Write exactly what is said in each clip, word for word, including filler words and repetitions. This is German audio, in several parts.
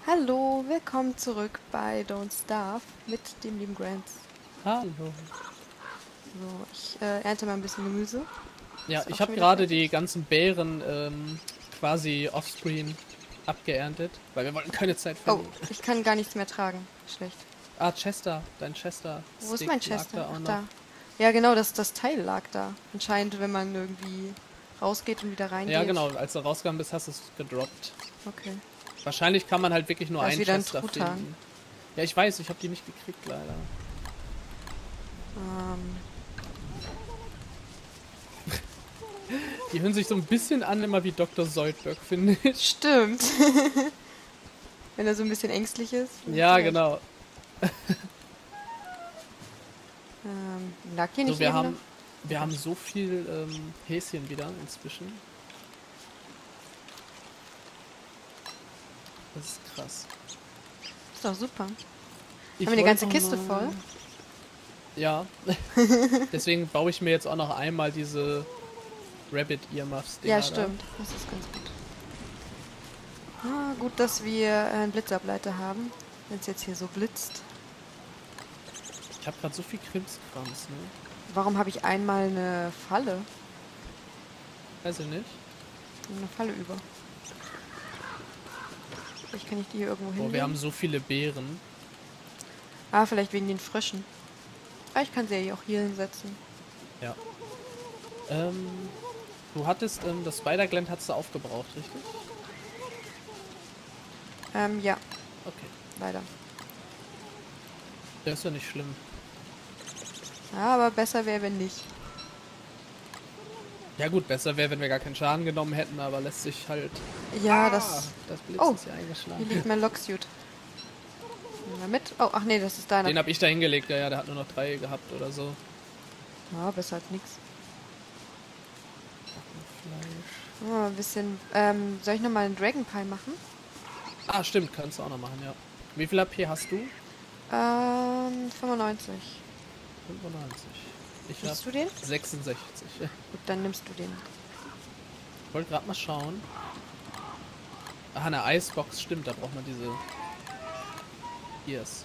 Hallo, willkommen zurück bei Don't Starve mit dem lieben Grants. Hallo. So, ich äh, ernte mal ein bisschen Gemüse. Ja, Ist auch ich schon habe wieder gerade fertig. die ganzen Beeren ähm, quasi offscreen abgeerntet, weil wir wollten keine Zeit Oh, verlieren. ich kann gar nichts mehr tragen. Schlecht. Ah, Chester, dein Wo ist Chester-Stick mein lag Chester? da auch Ach, noch. da. Ja, genau, das, das Teil lag da. Anscheinend, wenn man irgendwie rausgeht und wieder Ja, reingeht. genau, als du rausgegangen bist, hast du es gedroppt. Okay. Wahrscheinlich kann man halt wirklich nur Da ist einen wieder ein Chester Truthahn. finden. Ja, ich weiß, ich habe die nicht gekriegt, leider. Ähm, Die hören sich so ein bisschen an immer wie Doktor Zoidberg, finde ich. stimmt. Wenn er so ein bisschen ängstlich ist. Hast du Ja, recht. genau. Ähm, lag hier So, nicht wir eben noch? haben, wir haben so viel ähm, Häschen wieder inzwischen. Das ist krass. Ist doch super. Ich Haben wir eine wollte ganze noch Kiste mal- voll? Ja. Deswegen baue ich mir jetzt auch noch einmal diese Rabbit Earmuffs Dinger Ja, stimmt. Das ist ganz gut. Ah, gut, dass wir äh, einen Blitzableiter haben, wenn es jetzt hier so blitzt. Da. Ich habe gerade so viel Krimskrams, ne? Warum habe ich einmal eine Falle? Weiß ich nicht. Eine Falle über. Vielleicht kann ich die hier irgendwo Boah, hinlegen. wir haben so viele Beeren. Ah, vielleicht wegen den Fröschen. Ah, ich kann sie ja hier auch hier hinsetzen. Ja. Ähm, du hattest, ähm, das Spider-Gland hattest du aufgebraucht, richtig? Ähm, ja, Okay. leider. Das ist ja nicht schlimm. Ja, aber besser wäre, wenn nicht. Ja gut, besser wäre, wenn wir gar keinen Schaden genommen hätten, aber lässt sich halt... Ja, Ah, das... das Blitz Oh, ist ja hier eingeschlagen. liegt mein Locksuit. Nehmen wir mit. Oh, ach nee, das ist deiner. Den habe ich da hingelegt, ja, ja, der hat nur noch drei gehabt oder so. Ja, besser als nix. Fleisch. Oh, ein bisschen... Ähm, soll ich nochmal einen Dragon Pie machen? Ah, stimmt, kannst du auch noch machen, ja. Wie viel A P hast du? Ähm, fünfundneunzig. fünfundneunzig. Ich Willst habe du den? sechsundsechzig. Gut, dann nimmst du den. Ich wollte gerade mal schauen. Ah, eine Eisbox, stimmt, da braucht man diese... Ears.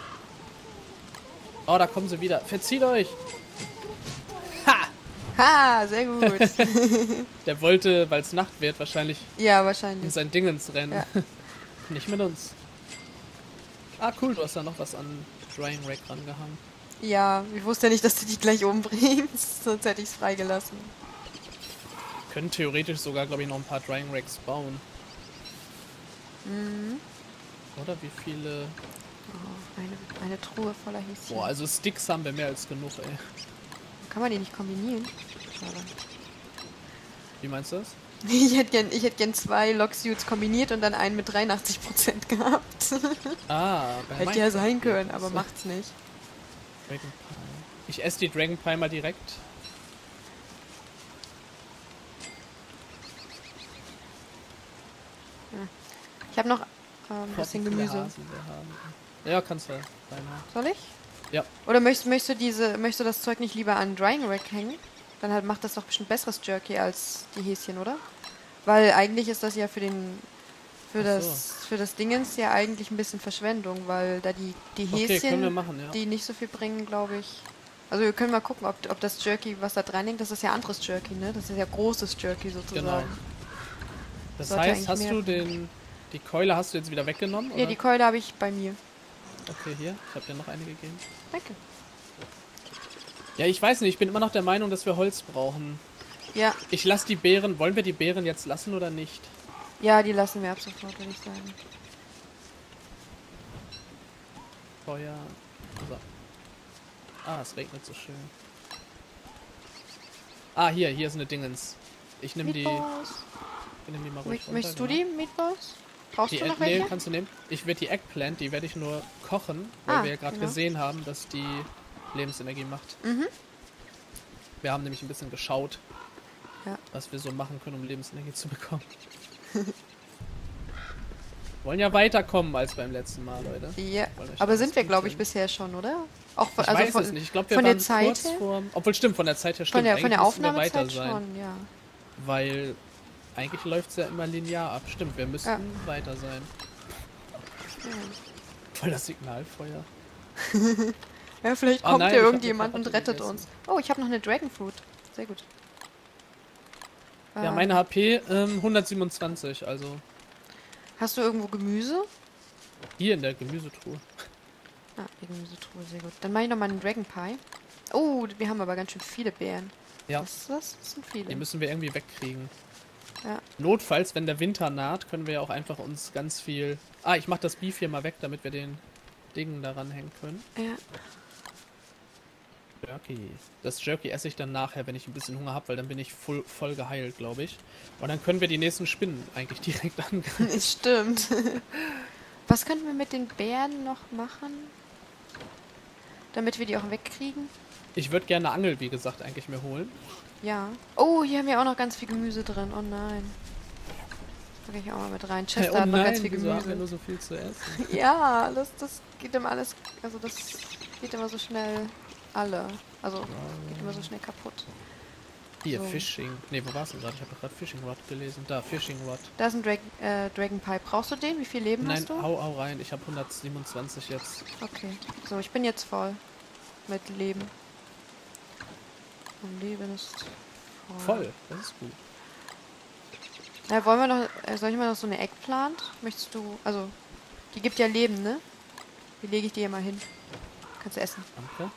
Oh, da kommen sie wieder. Verzieht euch! Ha! Ha, sehr gut. Der wollte, weil es Nacht wird, wahrscheinlich Ja, in wahrscheinlich. sein Dingens rennen. Ja. Nicht mit uns. Ah, cool, du hast da noch was an Drying Rack rangehangen. Ja, ich wusste nicht, dass du die gleich umbringst, sonst hätte ich es freigelassen. Wir können theoretisch sogar, glaube ich, noch ein paar Drying Racks bauen. Mhm. Oder wie viele... Oh, eine, eine Truhe voller Häschen. Boah, also Sticks haben wir mehr als genug, ey. Kann man die nicht kombinieren? Schade. Wie meinst du das? Ich hätte gern, ich hätte gern zwei Locksuits kombiniert und dann einen mit dreiundachtzig Prozent gehabt. Ah, bei Hätte ja Minecraft sein geht können, das. aber macht's nicht. Dragon Pie. Ich esse die Dragon Pie mal direkt. Ich habe noch ähm, ein bisschen Wie viele Gemüse. Hasen wir haben. Ja, kannst du reinhauen. Soll ich? Ja. Oder möchtest, möchtest, du diese, möchtest du das Zeug nicht lieber an Drying Rack hängen? Dann halt macht das doch bestimmt besseres Jerky als die Häschen, oder? Weil eigentlich ist das ja für den für Ach so. das für das Dingens ja eigentlich ein bisschen Verschwendung, weil da die die Okay, können wir Häschen, machen, ja. die nicht so viel bringen, glaube ich. Also wir können mal gucken, ob, ob das Jerky, was da dran hängt, das ist ja anderes Jerky, ne? Das ist ja großes Jerky sozusagen. Genau. Das Sollte heißt, eigentlich hast mehr du den... Die Keule hast du jetzt wieder weggenommen, oder? Ja, die Keule habe ich bei mir. Okay, hier. Ich habe dir noch eine gegeben. Danke. Ja, ich weiß nicht. Ich bin immer noch der Meinung, dass wir Holz brauchen. Ja, Ich lasse die Beeren... Wollen wir die Beeren jetzt lassen oder nicht? ja, die lassen wir ab sofort, würde ich sagen. Feuer... So. Ah, es regnet so schön. Ah, hier. Hier ist eine Dingens. Ich nehme die... Meatballs. Ich nehm die mal ruhig Mö- runter, Möchtest du genau. die Meatballs? Brauchst Die du Egg, noch nee, welche? kannst du nehmen. Ich werde die Eggplant, die werde ich nur kochen, weil Ah, wir ja gerade genau. gesehen haben, dass die Lebensenergie macht. Mhm. Wir haben nämlich ein bisschen geschaut, Ja. was wir so machen können, um Lebensenergie zu bekommen. Wollen ja weiterkommen als beim letzten Mal, Leute. Ja, Wollen euch aber das sind wir, gut glaube ich, sehen. bisher schon, oder? Auch von, Ich also weiß von, es nicht. Ich glaube, wir von waren der Zeit kurz her? vor... Obwohl, stimmt, von der Zeit her stimmt. Von der, von Eigentlich der müssten wir weiter Aufnahmezeit sein. schon, ja. Weil eigentlich läuft es ja immer linear ab. Stimmt, wir müssten Ja. weiter sein. Voll das Signalfeuer. Ja, vielleicht Oh kommt nein, hier ich hab irgendjemand eine und Karotte rettet gegessen. uns. Oh, ich habe noch eine Dragonfruit. Sehr gut. Ja, Ähm, meine H P ähm, hundertsiebenundzwanzig, also Hast du irgendwo Gemüse? hier in der Gemüsetruhe. Ah, die Gemüsetruhe, sehr gut. Dann mache ich noch mal einen Dragon Pie. Oh, wir haben aber ganz schön viele Beeren. Ja, Was ist das? Das sind viele. die müssen wir irgendwie wegkriegen. Ja. Notfalls, wenn der Winter naht, können wir ja auch einfach uns ganz viel... Ah, ich mach das Beef hier mal weg, damit wir den Dingen daran hängen können. Ja. Jerky. Das Jerky esse ich dann nachher, wenn ich ein bisschen Hunger habe, weil dann bin ich voll, voll geheilt, glaube ich. Und dann können wir die nächsten Spinnen eigentlich direkt angreifen. Stimmt. Was könnten wir mit den Beeren noch machen? Damit wir die auch wegkriegen? Ich würde gerne eine Angel, wie gesagt, eigentlich mir holen. Ja. Oh, hier haben wir auch noch ganz viel Gemüse drin. Oh nein. Da gehe ich auch mal mit rein. Chester oh hat noch nein, ganz viel wieso haben wir Gemüse. nur so viel zu essen? Ja, das, das geht immer alles. Also das geht immer so schnell alle. Also geht immer so schnell kaputt. Hier, So. Fishing. Ne, wo war's denn gerade? Ich habe gerade Fishing Rod gelesen. Da, Fishing Rod. Da ist ein Drag äh, Dragon Pie. Brauchst du den? Wie viel Leben Nein, hast du? hau, hau rein. Ich habe hundertsiebenundzwanzig jetzt. Okay. So, ich bin jetzt voll. Mit Leben. Mein Leben ist voll. Voll, das ist gut. Ja, wollen wir noch. Äh, soll ich mal noch so eine Eggplant? Möchtest du. Also, die gibt ja Leben, ne? Die lege ich dir hier mal hin. Kannst du essen. Danke.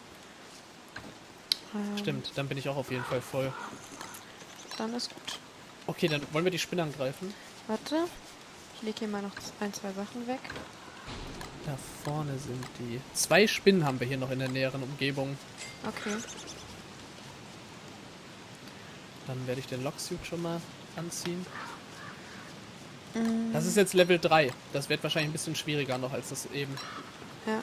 Ähm, Stimmt, dann bin ich auch auf jeden Fall voll. Dann ist gut. Okay, dann wollen wir die Spinne angreifen. Warte. Ich lege hier mal noch ein, zwei Sachen weg. Da vorne sind die. Zwei Spinnen haben wir hier noch in der näheren Umgebung. Okay. Dann werde ich den Locksuit schon mal anziehen. Mm, Das ist jetzt Level drei. Das wird wahrscheinlich ein bisschen schwieriger noch als das eben. ja.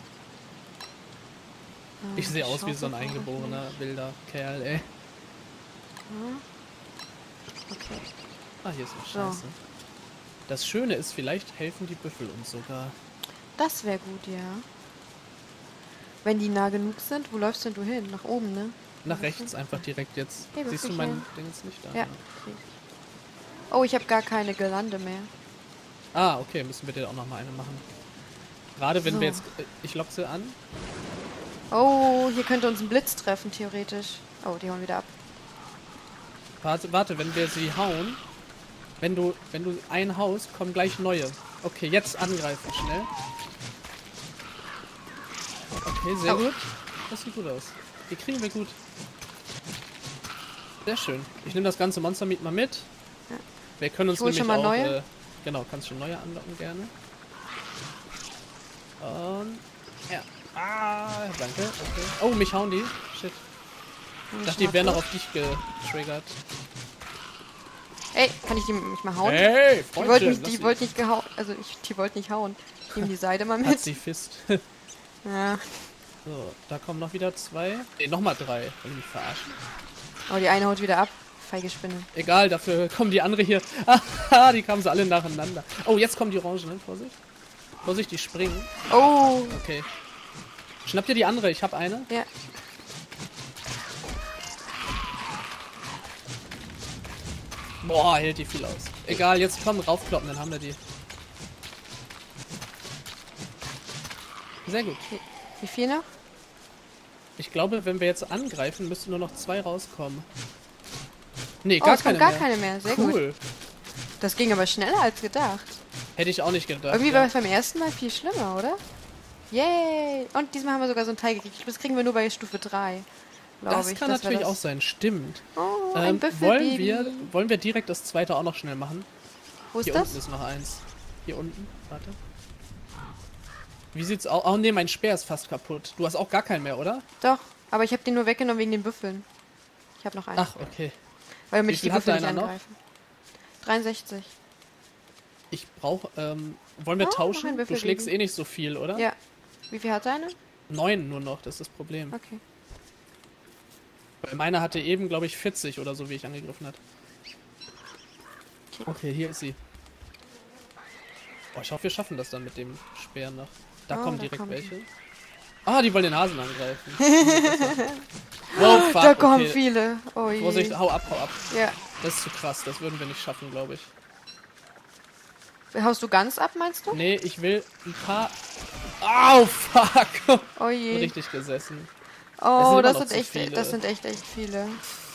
Ah, Ich sehe aus wie Schaufel so ein brauche ich eingeborener, nicht. wilder Kerl, ey. Ah. Okay. Ah, hier ist eine So. Scheiße. Das Schöne ist, vielleicht helfen die Büffel uns sogar. Das wäre gut, ja. Wenn die nah genug sind, wo läufst denn du hin? Nach oben, ne? Nach rechts einfach direkt jetzt. Hey, Siehst du Büffelchen. mein Ding jetzt nicht da? Ja. Oh, ich habe gar keine Girlande mehr. Ah, okay, müssen wir dir auch noch mal eine machen. Gerade wenn So. wir jetzt... äh, Ich lock sie an. Oh, hier könnte uns ein Blitz treffen, theoretisch. Oh, die hauen wieder ab. Warte, warte, wenn wir sie hauen... Wenn du, wenn du ein haust, kommen gleich neue. Okay, jetzt angreifen, schnell. Okay, sehr Oh. gut. Das sieht gut aus. Die kriegen wir gut. Sehr schön. Ich nehme das ganze Monster Meat mal mit. Ja. Wir können uns Ich hol nämlich schon mal auch... neue. Äh, genau, kannst schon neue anlocken gerne. Und... Ja. Ah, danke. Okay. Oh, mich hauen die. Shit. Ich dachte, die wären noch auf dich getriggert. Ey, kann ich die mich mal hauen? Hey, die Freundchen, wollten nicht, lass die sie- wollten nicht gehauen. Also ich, die wollten nicht hauen. Ich nehme die Seite mal Hat mit. sie Fist. Ja. So, da kommen noch wieder zwei. Ne, nochmal drei. Will ich mich verarschen? Oh, die eine haut wieder ab. Feige Spinne. Egal, dafür kommen die andere hier. Haha, die kamen sie alle nacheinander. Oh, jetzt kommen die Orangen. Vorsicht. Vorsicht, die springen. Oh, Okay. Schnapp dir die andere. Ich habe eine. ja. Boah, hält die viel aus. Egal, jetzt komm, raufkloppen, dann haben wir die. Sehr gut. Wie viel noch? Ich glaube, wenn wir jetzt angreifen, müssten nur noch zwei rauskommen. Nee, Oh, gar es keine kommt gar mehr. keine mehr. Sehr gut. Cool. Das ging aber schneller als gedacht. Hätte ich auch nicht gedacht. Irgendwie ja. war es beim ersten Mal viel schlimmer, oder? Yay! Und diesmal haben wir sogar so ein Teil gekriegt. Das kriegen wir nur bei Stufe drei. Das ich, kann dass wir natürlich das... auch sein, stimmt. Oh, ein Ähm, Büffelbaby. wollen, wir, wollen wir direkt das zweite auch noch schnell machen? Wo ist Hier das? unten ist noch eins. Hier unten, warte. Wie sieht's aus? Oh ne, mein Speer ist fast kaputt. Du hast auch gar keinen mehr, oder? Doch, aber ich habe den nur weggenommen wegen den Büffeln. Ich habe noch einen. Ach, okay. weil damit wie ich die viel hat Büffel nicht deiner noch? angreifen. dreiundsechzig. Ich brauche, ähm, wollen wir Oh, noch tauschen? ein Du Büffelbaby. schlägst eh nicht so viel, oder? Ja. Wie viel hat deine? Neun nur noch, das ist das Problem. Okay. Weil meiner hatte eben, glaube ich, vierzig oder so, wie ich angegriffen hat. Okay. Okay, hier ist sie. Oh, ich hoffe, wir schaffen das dann mit dem Speer noch. Da Oh, kommen da direkt kommen welche. Ah, die wollen den Hasen angreifen. Wow, fuck, da kommen okay. viele. Oh je. Vorsicht, hau ab, hau ab. Ja. Das ist zu krass, das würden wir nicht schaffen, glaube ich. Haust du ganz ab, meinst du? Nee, ich will ein paar... Au, fuck! Oh je. Richtig gesessen. Oh, immer das noch sind zu echt, viele. das sind echt, echt viele.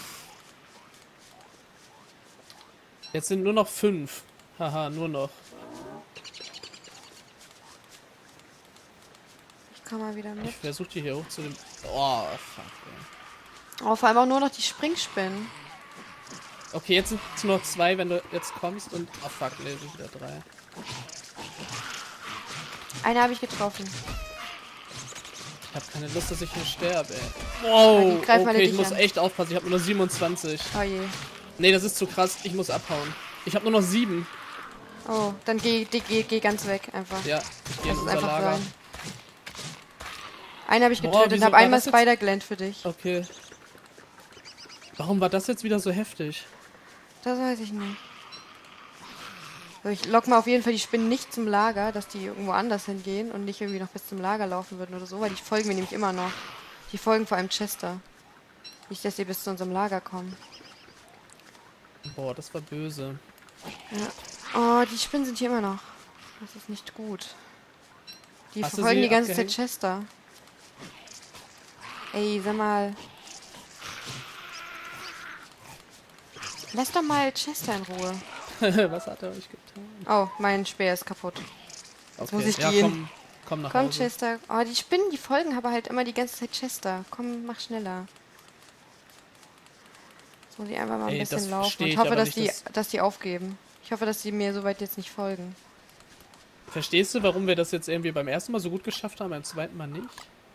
Jetzt sind nur noch fünf. Haha, nur noch. Ich komm mal wieder mit. Ich versuche die hier hoch zu dem... Oh, fuck, ey. Oh, vor allem auch nur noch die Springspinnen. Okay, jetzt sind es nur noch zwei, wenn du jetzt kommst und... Oh, fuck, nee, sind wieder drei. Eine habe ich getroffen. Ich habe keine Lust, dass ich hier sterbe, ey. Wow, Ja, die greifen alle okay, ich dich muss an. echt aufpassen. Ich habe nur noch siebenundzwanzig. Oh je. Nee, das ist zu krass. Ich muss abhauen. Ich habe nur noch sieben. Oh, dann geh, geh, geh, geh ganz weg einfach. Ja, ich gehe in Lass es unser einfach Lager. sein. Einen habe ich Boah, getötet, wieso habe war einmal das jetzt- Spider-Gland für dich. Okay. Warum war das jetzt wieder so heftig? Das weiß ich nicht. So, ich lock mal auf jeden Fall die Spinnen nicht zum Lager, dass die irgendwo anders hingehen und nicht irgendwie noch bis zum Lager laufen würden oder so, weil die folgen mir nämlich immer noch. Die folgen vor allem Chester. Nicht, dass sie bis zu unserem Lager kommen. Boah, das war böse. Oh, die Spinnen sind hier immer noch. Das ist nicht gut. Die Hast du verfolgen sie die ganze abgehängt? Zeit Chester. Ey, sag mal. Lass doch mal Chester in Ruhe. Was hat er euch getan? Oh, mein Speer ist kaputt. Okay. muss ich ja, gehen. Komm, komm nach Komm, Hause. Chester. Oh, die Spinnen, die folgen aber halt immer die ganze Zeit Chester. Komm, mach schneller. Jetzt muss ich einfach mal ein Ey, bisschen das laufen versteh und ich hoffe, aber dass nicht, die, dass- dass die aufgeben. Ich hoffe, dass die mir soweit jetzt nicht folgen. Verstehst du, warum wir das jetzt irgendwie beim ersten Mal so gut geschafft haben, beim zweiten Mal nicht?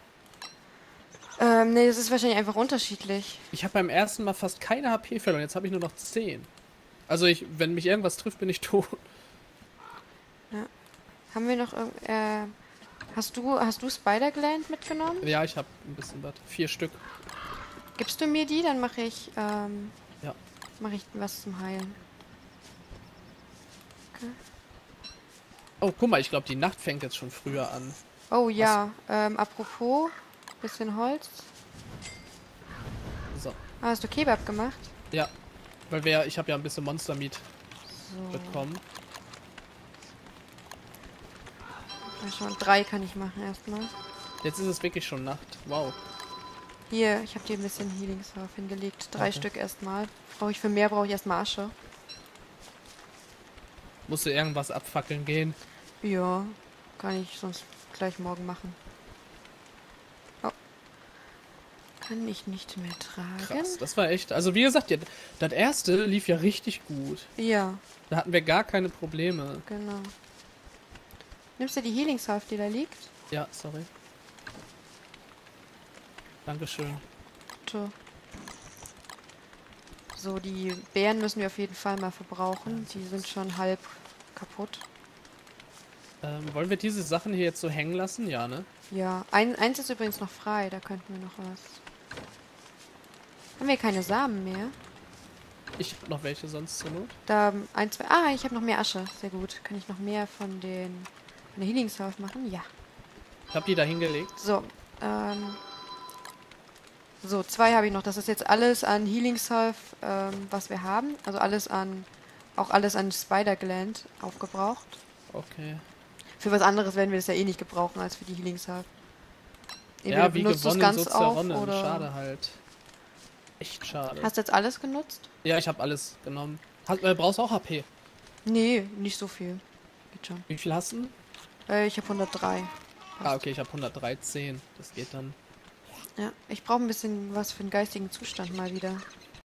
Ähm, nee, das ist wahrscheinlich einfach unterschiedlich. Ich habe beim ersten Mal fast keine H P verloren, jetzt habe ich nur noch zehn. Also ich, wenn mich irgendwas trifft, bin ich tot. Haben wir noch irgend... Äh, hast du, hast du Spider-Gland mitgenommen? Ja, ich habe ein bisschen was. Vier Stück. Gibst du mir die, dann mache ich, ähm... Ja. Mache ich was zum Heilen. Oh, guck mal, ich glaube, die Nacht fängt jetzt schon früher an. Oh ja, ähm, apropos, bisschen Holz. So. Ah, hast du Kebab gemacht? Ja. Weil wir, ich habe ja ein bisschen Monster Meat So. bekommen. Ja, schon drei kann ich machen erstmal. Jetzt ist es wirklich schon Nacht. Wow. Hier, ich habe dir ein bisschen Healing Surf hingelegt. Drei Okay. Stück erstmal. Brauche ich für mehr, brauche ich erstmal Asche. Musste irgendwas abfackeln gehen. Ja, kann ich sonst gleich morgen machen. Oh. Kann ich nicht mehr tragen? Krass, das war echt. Also wie gesagt, ja, das erste lief ja richtig gut. Ja, Da hatten wir gar keine Probleme. genau. Nimmst du die Healing Surf, die da liegt? Ja, sorry. Dankeschön. So. So, die Beeren müssen wir auf jeden Fall mal verbrauchen. Die sind schon halb kaputt. Ähm, wollen wir diese Sachen hier jetzt so hängen lassen? Ja, ne? Ja, ein, eins ist übrigens noch frei, da könnten wir noch was. Haben wir keine Samen mehr? Ich hab noch welche sonst zur Not. Da ein, zwei. Ah, ich habe noch mehr Asche. Sehr gut. Kann ich noch mehr von den von der Healing Surf machen? Ja. Ich hab die da hingelegt. So, ähm. So, zwei habe ich noch. Das ist jetzt alles an Healing Surf, ähm, was wir haben. Also alles an. Auch alles an Spider-Gland aufgebraucht. Okay. Für was anderes werden wir das ja eh nicht gebrauchen als für die Healing Surf. Ja, wie benutzt du es gewonnen, ganz so auf, zerronnen. oder Schade halt. Echt schade. hast du jetzt alles genutzt? Ja, ich habe alles genommen. Hast, äh, brauchst du auch H P? Nee, nicht so viel. Geht schon. Wie viel hast du? Äh, ich habe hundertdrei. Ah, okay, ich habe hundertdreizehn. Das geht dann. Ja, ich brauche ein bisschen was für den geistigen Zustand mal wieder.